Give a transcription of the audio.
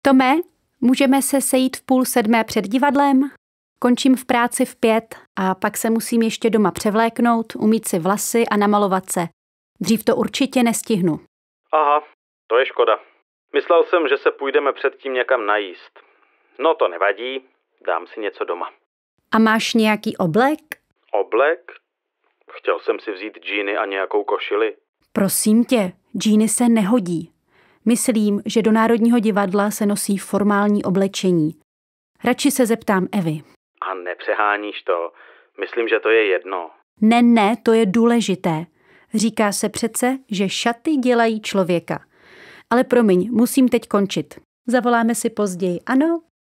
Tome, můžeme se sejít v 6:30 před divadlem? Končím v práci v 5 a pak se musím ještě doma převléknout, umýt si vlasy a namalovat se. Dřív to určitě nestihnu. Aha, to je škoda. Myslel jsem, že se půjdeme předtím někam najíst. No to nevadí, dám si něco doma. A máš nějaký oblek? Oblek? Chtěl jsem si vzít džíny a nějakou košili. Prosím tě, džíny se nehodí. Myslím, že do Národního divadla se nosí formální oblečení. Radši se zeptám Evy. A nepřeháníš to. Myslím, že to je jedno. Ne, to je důležité. Říká se přece, že šaty dělají člověka. Ale promiň, musím teď končit. Zavoláme si později, ano?